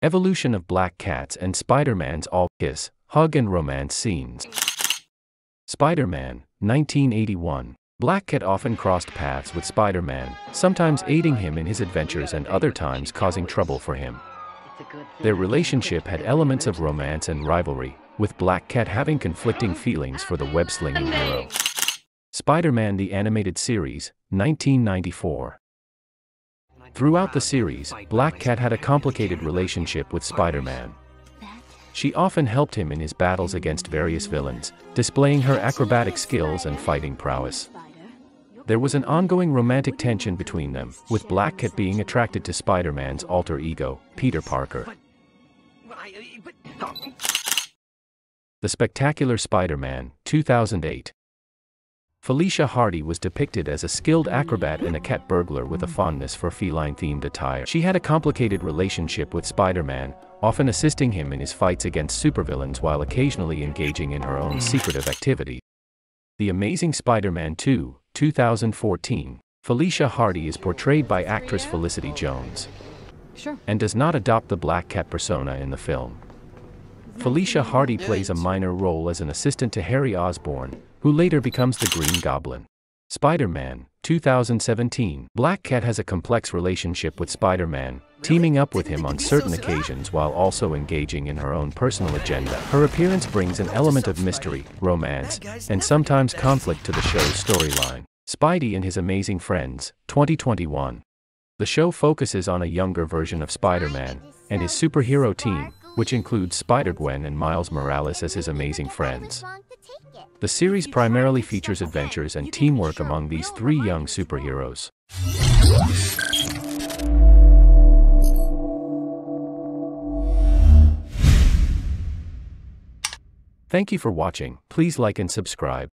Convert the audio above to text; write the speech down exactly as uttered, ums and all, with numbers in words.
Evolution of Black Cat's and Spider-Man's all kiss, hug and romance scenes. Spider-Man, nineteen eighty-one. Black Cat often crossed paths with Spider-Man, sometimes aiding him in his adventures and other times causing trouble for him. Their relationship had elements of romance and rivalry, with Black Cat having conflicting feelings for the web-slinging hero. Spider-Man the Animated Series, nineteen ninety-four. Throughout the series, Black Cat had a complicated relationship with Spider-Man. She often helped him in his battles against various villains, displaying her acrobatic skills and fighting prowess. There was an ongoing romantic tension between them, with Black Cat being attracted to Spider-Man's alter ego, Peter Parker. The Spectacular Spider-Man, two thousand eight. Felicia Hardy was depicted as a skilled acrobat and a cat burglar with a fondness for feline-themed attire. She had a complicated relationship with Spider-Man, often assisting him in his fights against supervillains while occasionally engaging in her own secretive activity. The Amazing Spider-Man two, two thousand fourteen. Felicia Hardy is portrayed by actress Felicity Jones, Sure. and does not adopt the Black Cat persona in the film. Felicia Hardy plays a minor role as an assistant to Harry Osborn, who later becomes the Green Goblin. Spider-Man, two thousand seventeen. Black Cat has a complex relationship with Spider-Man, teaming up with him on certain occasions while also engaging in her own personal agenda. Her appearance brings an element of mystery, romance, and sometimes conflict to the show's storyline. Spidey and His Amazing Friends, twenty twenty-one. The show focuses on a younger version of Spider-Man and his superhero team, which includes Spider-Gwen and Miles Morales as his amazing friends. The series primarily features adventures and teamwork among these three young superheroes. Thank you for watching. Please like and subscribe.